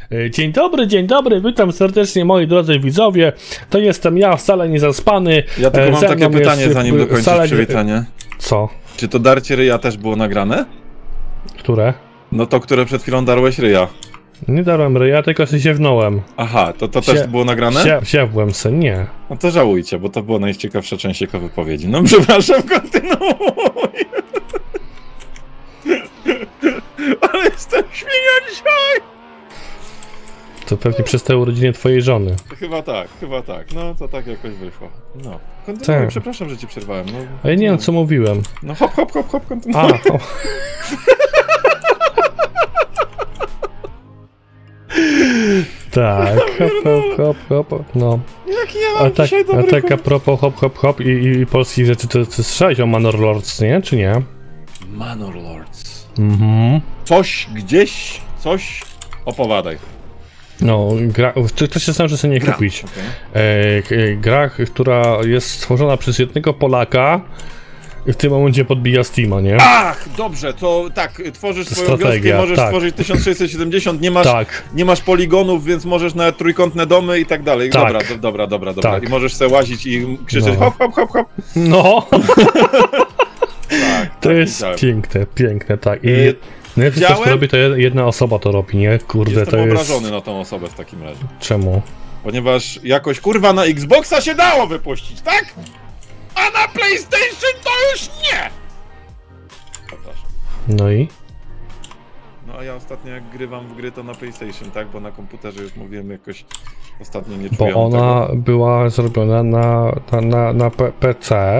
Dzień dobry, witam serdecznie moi drodzy widzowie. To jestem ja, wcale nie zaspany. Ja tylko mam takie pytanie, zanim dokończysz przywitanie. Co? Czy to darcie ryja też było nagrane? Które? No to, które przed chwilą darłeś ryja. Nie darłem ryja, tylko się ziewnąłem. Aha, to też było nagrane? Siewłem se, nie. No to żałujcie, bo to była najciekawsza część jego wypowiedzi. No przepraszam, kontynuuj. Ale jestem świnia dzisiaj! To pewnie przez te urodziny twojej żony. Chyba tak. No to tak jakoś wyszło. No. Kontynuuj, tak. Przepraszam, że ci przerwałem. No, a ja nie wiem, co mówiłem. No hop, kontynuuj. Tak, hop, no. Jaki ja mam dzisiaj dobry... A tak a propos hop i polskich rzeczy, to słyszałeś o Manor Lords, nie? Czy nie? Manor Lords. Mhm. Coś opowiadaj. No, to się sam, że sobie nie kupić. Okay. Gra, która jest stworzona przez jednego Polaka i w tym momencie podbija Steama, nie? Ach, dobrze, to tak, tworzysz swoją wioskę, możesz stworzyć 1670, nie masz poligonów, więc możesz nawet trójkątne domy i tak dalej. Tak. Dobra. Tak. I możesz se łazić i krzyczeć hop. No. Tak, to jest piękne, tak. I najlepsze coś to robi, to jedna osoba to robi, nie? Kurde, Jestem to jest... obrażony na tą osobę w takim razie. Czemu? Ponieważ jakoś kurwa na Xboxa się dało wypuścić, tak? A na PlayStation to już nie! Przepraszam. No i? No a ja ostatnio jak grywam w gry to na PlayStation, tak? Bo na komputerze już mówiłem jakoś ostatnio nie czuję. Bo ona była zrobiona na PC.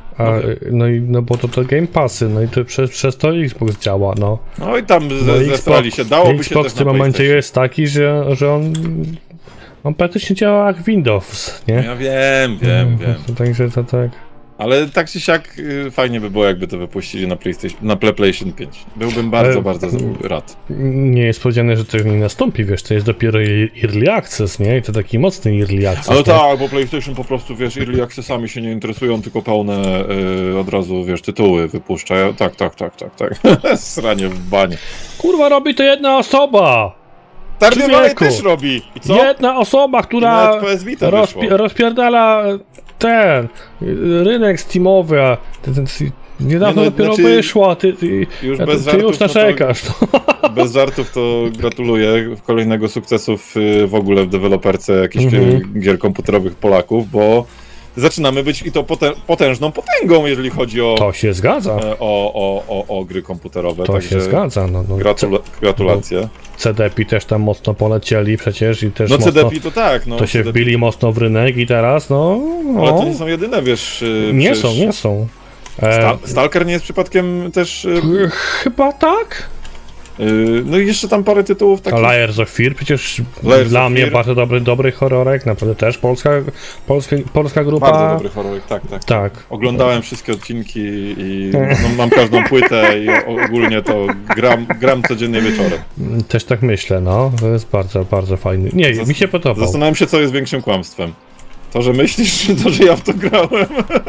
No bo to Game Passy, no i to przez to Xbox działa, no. No i tam zestrali się, dałoby Xbox się też w tym momencie jest taki, że on praktycznie działa jak Windows, nie? Ja wiem. Także to tak. Ale tak czy siak fajnie by było, jakby to wypuścili na PlayStation 5. Byłbym bardzo rad. Nie jest powiedziane, że to nie nastąpi, wiesz, to jest dopiero Early Access, nie? I to taki mocny Early Access. Ale tak, bo PlayStation po prostu, wiesz, Early Accessami się nie interesują, tylko pełne od razu, wiesz, tytuły wypuszczają. Tak. Sranie w banie. Kurwa, robi to jedna osoba! Stardew Valley też robi. I co? Jedna osoba, która rozpierdala ten rynek Steamowy, a niedawno dopiero wyszła, ty już narzekasz. Bez żartów to gratuluję kolejnego sukcesu w ogóle w deweloperce jakichś gier komputerowych Polaków, bo zaczynamy być i to potężną potęgą, jeżeli chodzi o... To się zgadza. O gry komputerowe. To się zgadza. No, gratulacje. CDP też tam mocno polecieli przecież i też mocno, CDP to tak. No, to się wbili mocno w rynek i teraz Ale to nie są jedyne, wiesz... Nie są. Stalker nie jest przypadkiem też... Chyba tak. No i jeszcze tam parę tytułów takich... Liars of Fear przecież dla mnie bardzo dobry horrorek, naprawdę też polska grupa. Bardzo dobry horrorek, tak. Oglądałem wszystkie odcinki i mam każdą płytę i ogólnie to gram codziennie wieczorem. Też tak myślę, no. To jest bardzo fajny. Nie, mi się podobał. Zastanawiam się, co jest większym kłamstwem. To, że myślisz, czy to, że ja w to grałem?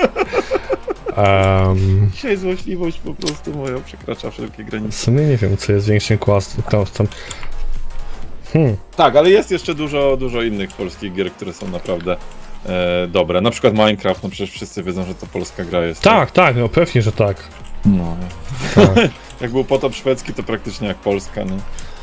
Dzisiaj złośliwość po prostu moja przekracza wszelkie granice. W sumie nie wiem, co jest większym kłamstwem. Tak, ale jest jeszcze dużo innych polskich gier, które są naprawdę dobre. Na przykład Minecraft, no przecież wszyscy wiedzą, że to polska gra jest. Tak, no pewnie, że tak. No. Tak. Jak był potop szwedzki, to praktycznie jak Polska, nie?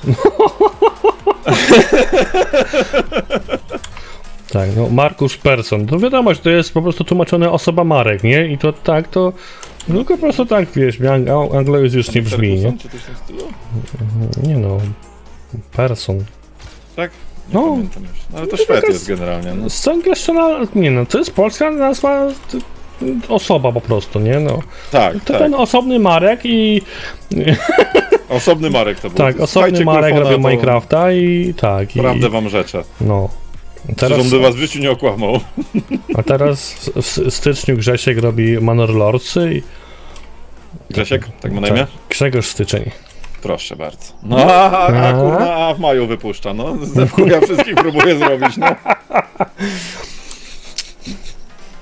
Tak, no Markus Persson, to wiadomo, że to jest po prostu tłumaczone osoba Marek, nie? I to tak, to... No po prostu tak, wiesz, anglojus już nie brzmi, nie? Czy coś w tym stylu? Nie no, Persson. Tak? Nie pamiętam już. No, ale to Szwed jest generalnie, no. Nie no, to jest polska nazwa... Osoba po prostu, nie? No. Tak, to ten osobny Marek i... Osobny Marek to był. Tak, osobny Marek robił Minecrafta i tak. Prawdę wam życzę. No. Teraz on by was w życiu nie okłamał. A teraz w styczniu Grzesiek robi Manor Lords i... Grzesiek? Tak ma na imię? Grzegorz Styczeń. Proszę bardzo. No, a w maju wypuszcza, no. Ja wszystkich próbuję zrobić, no.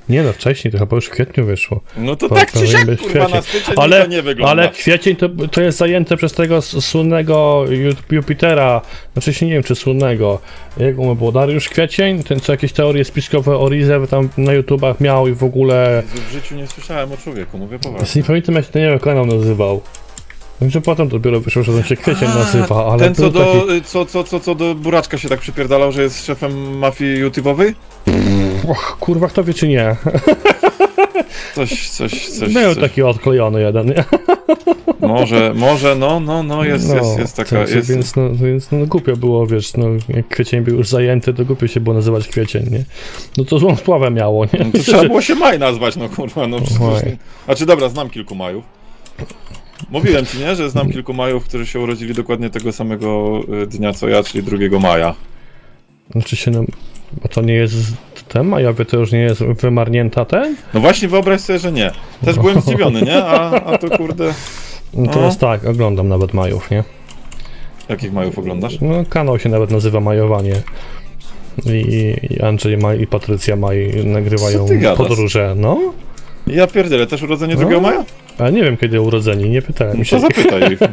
Nie no, wcześniej, to chyba już w kwietniu wyszło. No to tak czy siak, kurwa, na styczeń to nie wygląda. Ale kwiecień to jest zajęte przez tego słynnego Jupitera, znaczy się nie wiem czy słynnego, jak mu było, Dariusz Kwiecień, ten co jakieś teorie spiskowe o Rize tam na YouTubach miał i w ogóle... W życiu nie słyszałem o człowieku, mówię poważnie. Nie pamiętam jak to nie wiem, kanał nazywał. Że potem dopiero wyszło, że on się Kwiecień nazywa, ale... Ten co do Buraczka się tak przypierdalał, że jest szefem mafii YouTube'owej? Och, kurwa, kto wie czy nie. Coś. Był taki odklejony jeden, nie? Może, jest taka... Jest... Więc głupio było, wiesz, no jak Kwiecień był już zajęty, to głupio się było nazywać Kwiecień, nie? No to złą sławę miało, nie? No to trzeba było się Maj nazwać, no kurwa, no przecież... Znaczy dobra, znam kilku Majów. Mówiłem ci, nie, że znam kilku Majów, którzy się urodzili dokładnie tego samego dnia co ja, czyli 2 maja. Znaczy się, no, bo to nie jest ten majowy, to już nie jest wymarnięta ten? No właśnie, wyobraź sobie, że nie. Też byłem zdziwiony, nie? A to kurde... No teraz tak, oglądam nawet Majów, nie? Jakich Majów oglądasz? No kanał się nawet nazywa Majowanie. I Andrzej Maj i Patrycja Maj nagrywają podróże, no? Ja pierdzielę, też urodzenie 2 maja? A nie wiem kiedy urodzeni, nie pytałem się. To zapytaj ich.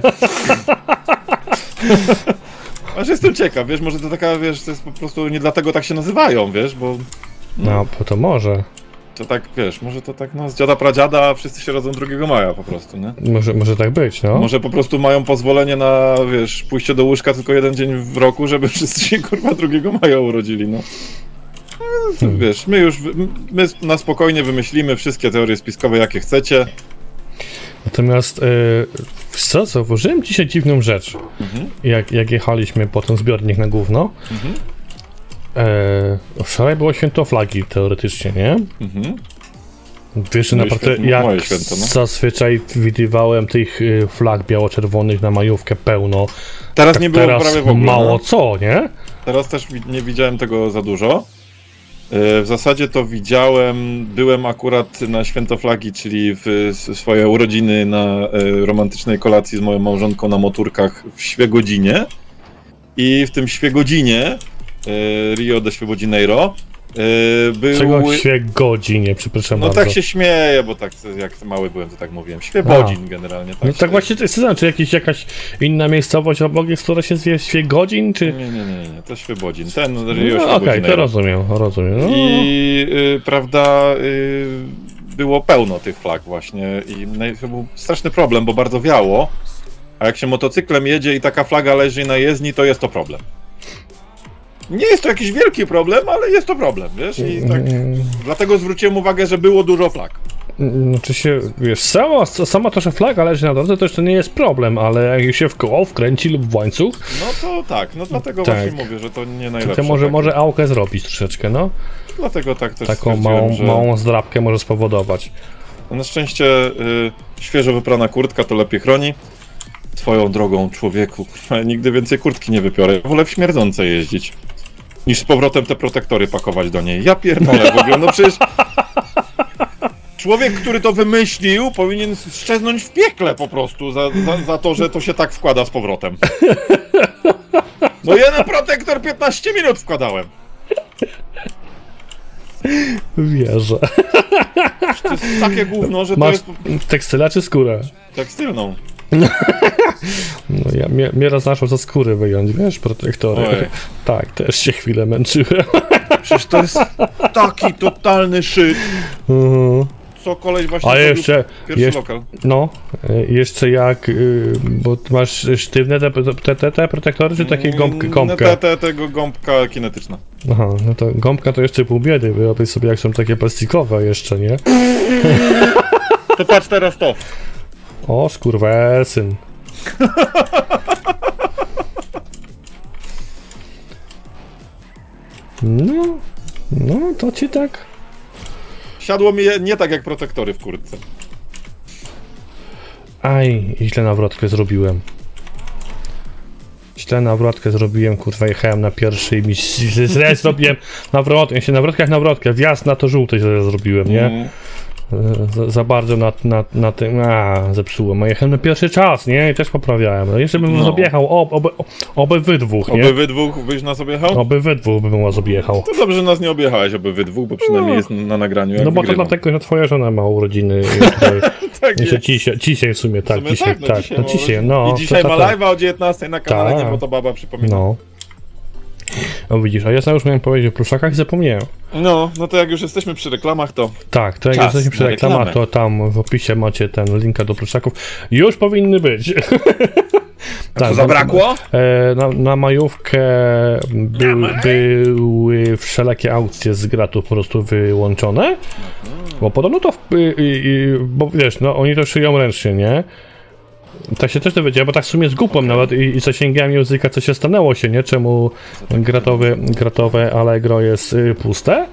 Aż jestem ciekaw, wiesz, może to taka, wiesz, to jest po prostu nie dlatego tak się nazywają, wiesz, bo... No, to może. To tak, wiesz, może to tak, no, z dziada pradziada wszyscy się rodzą 2 maja po prostu, nie? Może tak być, no. Może po prostu mają pozwolenie na, wiesz, pójście do łóżka tylko 1 dzień w roku, żeby wszyscy się, kurwa, 2 maja urodzili, no. Wiesz, my na spokojnie wymyślimy wszystkie teorie spiskowe, jakie chcecie. Natomiast, co, zauważyłem dzisiaj dziwną rzecz, jak jechaliśmy po ten zbiornik na gówno. Wczoraj było święto flagi, teoretycznie, nie? Wiesz, że naprawdę jak święto, no. Zazwyczaj widywałem tych flag biało-czerwonych na majówkę pełno. Teraz nie było prawie w ogóle. Mało co, nie? Teraz też nie widziałem tego za dużo. W zasadzie to widziałem, byłem akurat na święto flagi, czyli w swoje urodziny na romantycznej kolacji z moją małżonką na motorkach w Świegodzinie. I w tym Świegodzinie, Rio de Świebodzineiro, był... Czego Świegodzinie, przepraszam no bardzo. tak się śmieję, bo tak jak mały byłem, to tak mówiłem. Świebodzin generalnie. Tak, no tak właśnie, to znaczy jakaś inna miejscowość obok jest, która się zwie Świegodzin, czy... Nie, to Świebodzin. Ten Rio no, okej, to rozumiem. No. I prawda, było pełno tych flag właśnie i to był straszny problem, bo bardzo wiało, a jak się motocyklem jedzie i taka flaga leży na jezdni, to jest to problem. Nie jest to jakiś wielki problem, ale jest to problem, wiesz, i tak dlatego zwróciłem uwagę, że było dużo flag. Znaczy się, wiesz, sama to, że flaga leży na drodze, to jeszcze nie jest problem, ale jak się w koło wkręci lub w łańcuch... No to tak, no dlatego właśnie mówię, że to nie najlepsze. To może aukę zrobić troszeczkę, no. Dlatego tak też taką małą zdrabkę może spowodować. No na szczęście świeżo wyprana kurtka to lepiej chroni. Twoją drogą, człowieku, nigdy więcej kurtki nie wypiorę. Wolę w śmierdzącej jeździć, niż z powrotem te protektory pakować do niej. Ja pierdolę w ogóle, no przecież... Człowiek, który to wymyślił, powinien szczeznąć w piekle po prostu za to, że to się tak wkłada z powrotem. No jeden protektor 15 minut wkładałem. Wierzę. To jest takie gówno, że masz to jest... tekstyla czy skórę? Tekstylną. No ja mnie raz naszło za skóry wyjąć, wiesz, protektory. Oj. Tak, też się chwilę męczyłem. Przecież to jest taki totalny szyt. Co koleś właśnie a jeszcze lokal. No, jeszcze jak, bo masz sztywne te protektory, czy takie gąbkę? Tego gąbka kinetyczna. Aha, no to gąbka to jeszcze pół biedy, wyobraź sobie jak są takie plastikowe jeszcze, nie? To patrz teraz to. O, skurwesyn. No, to ci tak... Siadło mi nie tak jak protektory w kurtce. Aj, źle nawrotkę zrobiłem. Kurwa, jechałem na pierwszy i mi źle zrobiłem nawrotkę, w nawrotkach nawrotkę, wjazd na to żółte źle zrobiłem, nie? za bardzo na tym, zepsułem. A jechałem na pierwszy czas, nie? I też poprawiałem. No jeszcze bym was objechał, oby wy dwóch, nie? Oby wy dwóch byś nas objechał? Oby wy dwóch bym was objechał. To dobrze, że nas nie objechałeś, oby wy dwóch, bo przynajmniej jest na nagraniu, jak no bo wygrywam. to dlatego, że twoja żona ma urodziny. Tak jest. Dzisiaj w sumie, tak. Dzisiaj, I dzisiaj ma live'a o 19 na kanale, nie, bo to baba przypomina. No. O widzisz, a ja już miałem powiedzieć o pluszakach i zapomniałem. No to jak już jesteśmy przy reklamach, to... Tak, to jak jesteśmy przy reklamach, to tam w opisie macie ten linka do pluszaków. Już powinny być. Tak, co zabrakło? Na majówkę były wszelakie aukcje z gratów po prostu wyłączone. Bo podobno to... bo wiesz, no oni to szyją ręcznie, nie? Tak się też dowiedziałem, bo tak w sumie zgubłem nawet i zasięgałem języka, co się stanęło się, nie? Czemu gratowe Allegro jest puste.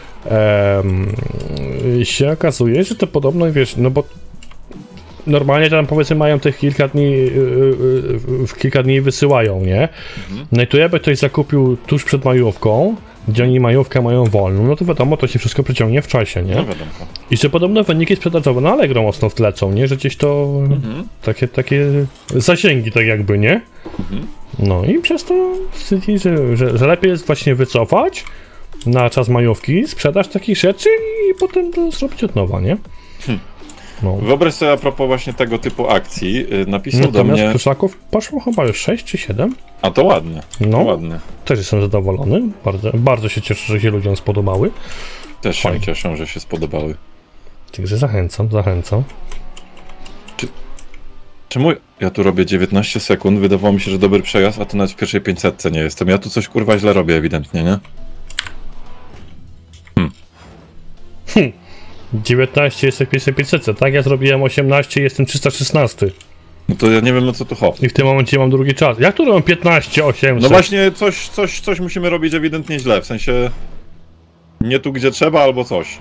Się okazuje, że to podobno, wiesz, no bo normalnie tam powiedzmy mają tych kilka dni, w kilka dni wysyłają, nie? No i tu jakby ktoś zakupił tuż przed majówką, gdzie oni majówkę mają wolną, no to wiadomo, to się wszystko przeciągnie w czasie, nie? No wiadomo. I że podobno wyniki sprzedażowe na Allegro mocno wtlecą, nie? Że gdzieś to takie zasięgi tak jakby, nie? No i przez to stwierdzili, że lepiej jest właśnie wycofać na czas majówki, sprzedać takich rzeczy i potem to zrobić od nowa, nie? No. Wyobraź sobie a propos właśnie tego typu akcji, napisał do mnie... Pluszaków poszło chyba już 6 czy 7. A to ładnie, no, to ładnie. Też jestem zadowolony, bardzo się cieszę, że się ludziom spodobały. Też się cieszę, że się spodobały. Także zachęcam. Czemu ja tu robię 19 sekund? Wydawało mi się, że dobry przejazd, a to nawet w pierwszej 500 nie jestem. Ja tu coś kurwa źle robię ewidentnie, nie? 19 jest w pierwszej 500, tak? Ja zrobiłem 18 i jestem 316. No to ja nie wiem, o co tu chodzi. I w tym momencie mam drugi czas. Jak tu robią 15, 800? No właśnie, coś musimy robić ewidentnie źle, w sensie... Nie tu, gdzie trzeba, albo coś.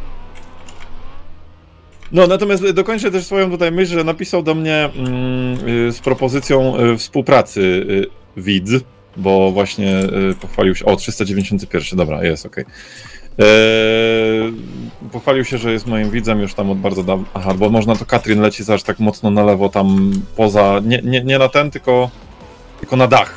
No, natomiast dokończę też swoją tutaj myśl, że napisał do mnie z propozycją współpracy widz, bo właśnie pochwalił się... O, 391, dobra, jest, okej. Pochwalił się, że jest moim widzem już tam od bardzo dawna. Aha, bo można to Katrin leci aż tak mocno na lewo tam poza... Nie na ten, tylko na dach.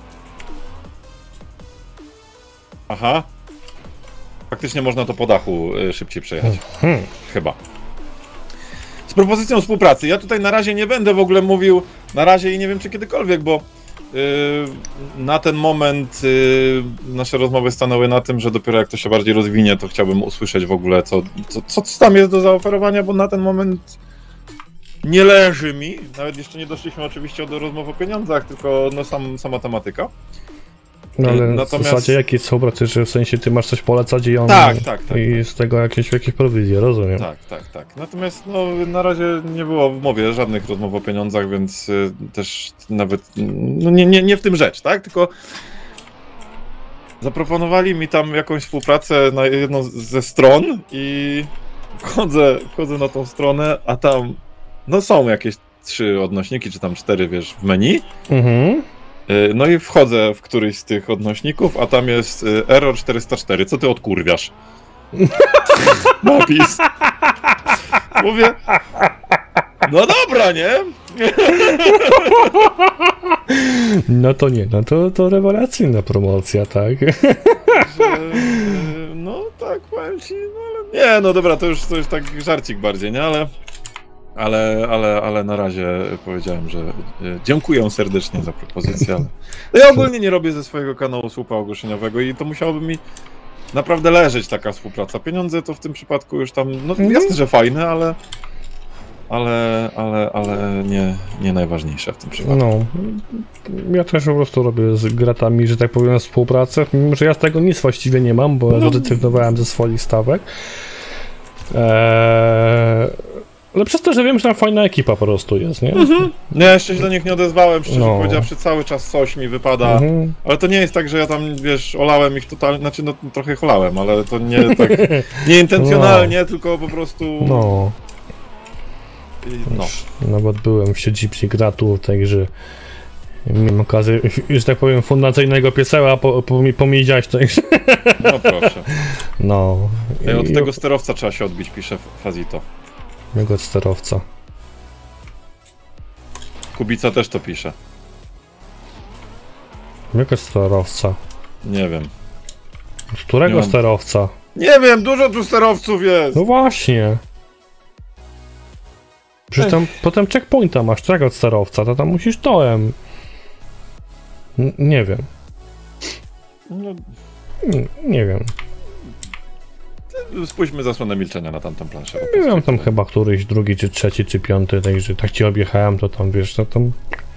Aha. Faktycznie można to po dachu szybciej przejechać. Chyba. Z propozycją współpracy. Ja tutaj na razie nie będę w ogóle mówił na razie i nie wiem czy kiedykolwiek, bo na ten moment nasze rozmowy stanęły na tym, że dopiero jak to się bardziej rozwinie, to chciałbym usłyszeć w ogóle co tam jest do zaoferowania, bo na ten moment nie leży mi. Nawet jeszcze nie doszliśmy oczywiście do rozmów o pieniądzach, tylko no sama tematyka. No ale natomiast... w zasadzie jakie są pracy, że w sensie ty masz coś polecać i on... Tak. I z tego jakieś prowizje, rozumiem. Tak. Natomiast no na razie nie było w mowie żadnych rozmów o pieniądzach, więc też nawet no, nie w tym rzecz, tak? Tylko zaproponowali mi tam jakąś współpracę na jedną ze stron i wchodzę na tą stronę, a tam no są jakieś 3 odnośniki, czy tam 4, wiesz, w menu. No i wchodzę w któryś z tych odnośników, a tam jest error 404. Co ty odkurwiasz? Napis. Mówię, no dobra, nie? No to nie, no to rewelacyjna promocja, tak? No tak, powiem ci, no ale... Nie, no dobra, to już tak żarcik bardziej, nie? Ale na razie powiedziałem, że dziękuję serdecznie za propozycję, ale no ja ogólnie nie robię ze swojego kanału słupa ogłoszeniowego i to musiałoby mi naprawdę leżeć taka współpraca. Pieniądze to w tym przypadku już tam, no jasne, że fajne, ale nie najważniejsze w tym przypadku. No, ja też po prostu robię z gratami, że tak powiem, współpracę, mimo że ja z tego nic właściwie nie mam, bo zrezygnowałem ze swoich stawek. Ale przez to, że wiem, że tam fajna ekipa po prostu jest, nie? Nie, jeszcze się do nich nie odezwałem, szczerze powiedziawszy, cały czas coś mi wypada, ale to nie jest tak, że ja tam, wiesz, olałem ich totalnie, znaczy no trochę olałem, ale to nie tak, nieintencjonalnie, tylko po prostu... No. Nawet byłem w siedzibie gratów, także Miałem okazję, że tak powiem, fundacyjnego pieseła pomiedziać to. No proszę. No. Od tego sterowca trzeba się odbić, pisze Fazito. Jego sterowca. Kubica też to pisze. Jakiego sterowca? Nie wiem. Z którego sterowca? Nie wiem, dużo tu sterowców jest! No właśnie. Przecież tam potem checkpointa masz, którego sterowca, to tam musisz toem. Nie wiem. No, nie wiem. spójrzmy zasłonę milczenia na tamtą planszę. Miałem tam chyba któryś drugi, czy trzeci, czy piąty, także tak ci objechałem, to tam wiesz, no tam...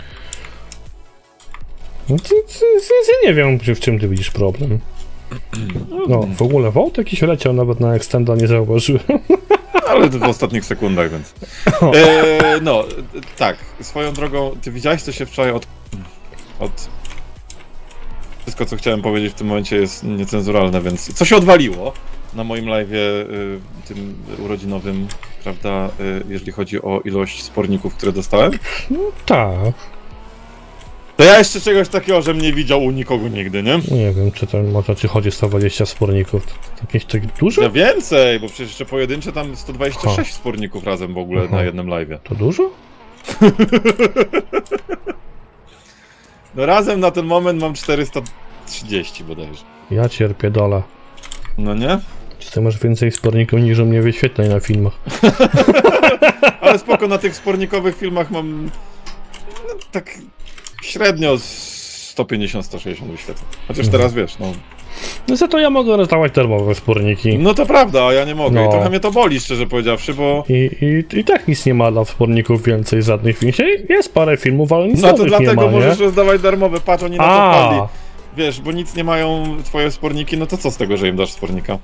No ja nie wiem, w czym ty widzisz problem. No, w ogóle Wołt jakiś leciał, nawet na Extenda nie zauważyłem. Ale w ostatnich sekundach, więc... no, tak, swoją drogą, ty widziałeś, co się wczoraj od... Wszystko, co chciałem powiedzieć w tym momencie jest niecenzuralne, więc... Co się odwaliło na moim live'ie tym urodzinowym, prawda, jeżeli chodzi o ilość sporników, które dostałem? No tak. To ja jeszcze czegoś takiego, żem nie widział u nikogo nigdy, nie? Nie wiem, czy to może ci chodzi 120 sporników. Jakieś tak dużo? Ja więcej, bo przecież jeszcze pojedyncze tam 126 sporników razem w ogóle na jednym live'ie. To dużo? No razem na ten moment mam 430 bodajże. Ja cierpię dole. No nie? Czy ty masz więcej sporników niż u mnie wyświetleń na filmach? Ale spoko, na tych spornikowych filmach mam... No, tak średnio 150-160 wyświetleń. Chociaż teraz wiesz, no... No za to ja mogę rozdawać darmowe sporniki. No to prawda, a ja nie mogę. No. I trochę mnie to boli, szczerze powiedziawszy, bo... I tak nic nie ma dla sporników więcej, żadnych filmów. Jest parę filmów, ale nic No to nie ma, dlatego nie? możesz rozdawać darmowe, patrz, oni na to wpadli. Wiesz, bo nic nie mają twoje sporniki, no to co z tego, że im dasz spornika?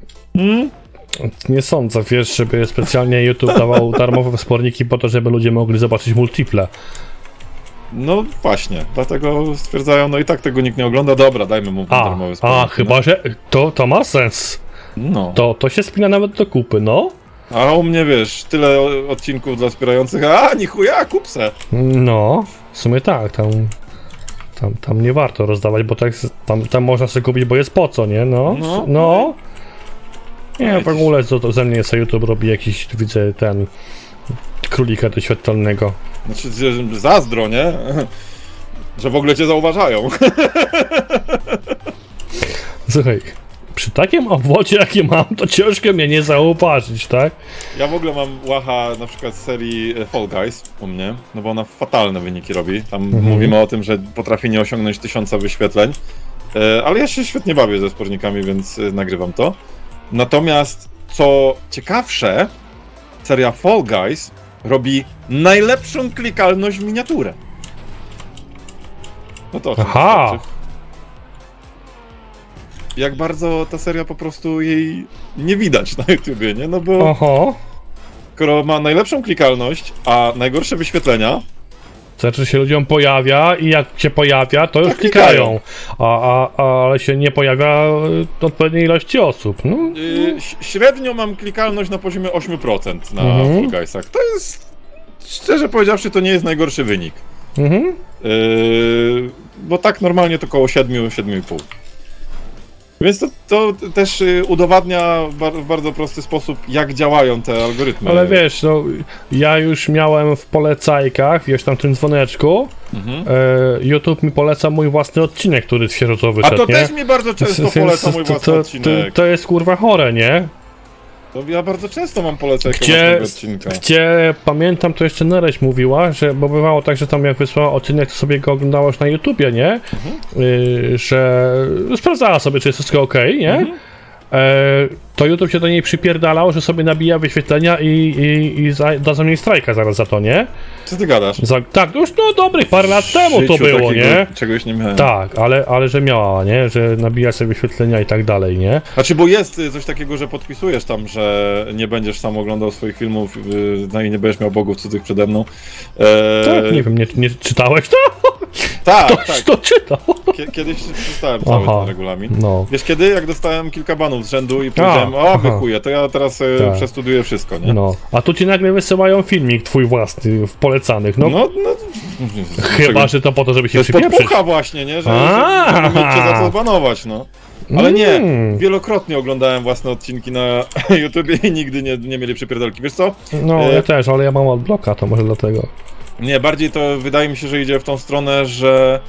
Nie sądzę, wiesz, żeby specjalnie YouTube dawał darmowe sporniki po to, żeby ludzie mogli zobaczyć multiple. No właśnie, dlatego stwierdzają, no i tak tego nikt nie ogląda, dobra, dajmy mu darmowe sporniki. Chyba, że to ma sens. No. To się spina nawet do kupy, no. A u mnie, wiesz, tyle odcinków dla wspierających, ni chuja, kup se. No, w sumie tak, tam nie warto rozdawać, bo tak, tam można sobie kupić, bo jest po co, nie? No. Nie, w ogóle to ze mnie sobie YouTube robi jakiś, widzę, ten królika doświadczalnego. Znaczy, zazdro, nie? Że w ogóle cię zauważają. Słuchaj, przy takim obwodzie, jaki mam, to ciężko mnie nie zauważyć, tak? Ja w ogóle mam łacha na przykład z serii Fall Guys u mnie, no bo ona fatalne wyniki robi. Tam mówimy o tym, że potrafi nie osiągnąć 1000 wyświetleń, ale ja się świetnie bawię ze spornikami, więc nagrywam to. Natomiast, co ciekawsze, seria Fall Guys robi najlepszą klikalność w miniaturę. No to aha! Jak bardzo ta seria po prostu jej nie widać na YouTubie, nie? No bo skoro ma najlepszą klikalność, a najgorsze wyświetlenia... Znaczy się ludziom pojawia i jak się pojawia, to już klikają. Ale się nie pojawia odpowiedniej ilości osób. No. Średnio mam klikalność na poziomie 8% na Fall Guysach. To jest, szczerze powiedziawszy, to nie jest najgorszy wynik. Bo tak normalnie to około 7-7,5. Więc to też udowadnia w bardzo prosty sposób, jak działają te algorytmy. Ale wiesz, no, ja już miałem w polecajkach, wiesz, tam w tym dzwoneczku, YouTube mi poleca mój własny odcinek, który świeżo wyszedł, a to też mi bardzo często poleca mój własny odcinek. To jest kurwa chore, nie? To ja bardzo często mam polecajkę własnego odcinka. Gdzie pamiętam, to jeszcze Nereś mówiła, że bo bywało tak, że tam jak wysłała odcinek, to sobie go oglądałaś na YouTubie, nie? Że sprawdzała sobie, czy jest wszystko okej, nie? To YouTube się do niej przypierdalał, że sobie nabija wyświetlenia i da za mnie strajka zaraz za to, nie? Co ty gadasz? Tak, to już no dobrych parę lat temu to było, nie? Czegoś nie miałem. Tak, ale że miała, nie? Że nabija sobie wyświetlenia i tak dalej, nie? Znaczy, bo jest coś takiego, że podpisujesz tam, że nie będziesz sam oglądał swoich filmów, no i nie będziesz miał bogów cudzych przede mną. Tak, nie wiem, nie czytałeś to? Tak, Ktoś to czytał. Kiedyś przeczytałem cały ten regulamin. No. Wiesz kiedy? Jak dostałem kilka banów z rzędu i powiedziałem, myślałem, o wychuje, to ja teraz Tak. przestudiuję wszystko, nie? No, a tu ci nagle wysyłają filmik twój własny, w polecanych, no. No, Chyba, że to po to, żeby to się jest przypieprzyć. podpucha właśnie, nie? Że A. mieć cię za to zbanować, no. Ale nie, Mm. wielokrotnie oglądałem własne odcinki na YouTubie i nigdy nie mieli przypierdolki. Wiesz co? No, ja też, ale ja mam odbloka, to może dlatego. Nie, bardziej to wydaje mi się, że idzie w tą stronę, że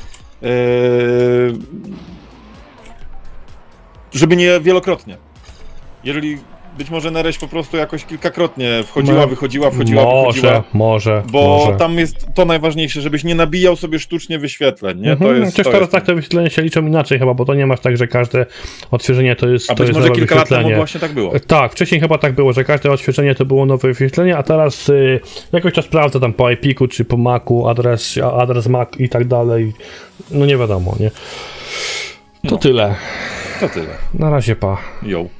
żeby nie wielokrotnie. Jeżeli być może Nereś po prostu jakoś kilkakrotnie wchodziła, No, wychodziła, wychodziła. Może. Bo tam jest to najważniejsze, żebyś nie nabijał sobie sztucznie wyświetleń, nie? To jest, Też to teraz jest... tak te wyświetlenia się liczą inaczej chyba, bo to nie masz tak, że każde odświeżenie to jest A to być jest może nowe kilka lat temu wyświetlenie. właśnie tak było. Tak, wcześniej chyba tak było, że każde odświeżenie to było nowe wyświetlenie, a teraz jakoś to sprawdza tam po IP-ku czy po Macu, adres Mac i tak dalej. No nie wiadomo, nie? To tyle. To tyle. Na razie, pa. Jo.